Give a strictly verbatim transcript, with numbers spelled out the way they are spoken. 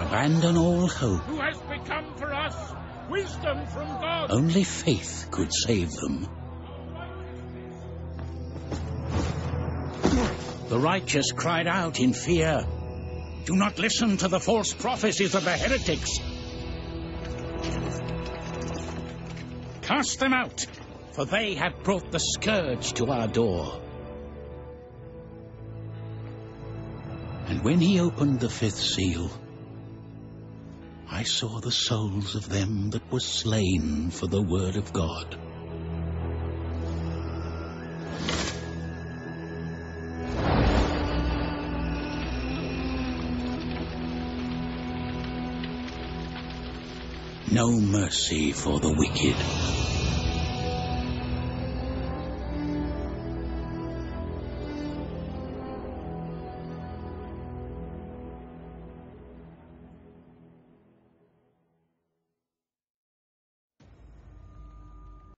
abandon all hope. Who has become for us wisdom from God. Only faith could save them. The righteous cried out in fear. Do not listen to the false prophecies of the heretics. Cast them out, for they have brought the scourge to our door. And when he opened the fifth seal, I saw the souls of them that were slain for the word of God. No mercy for the wicked.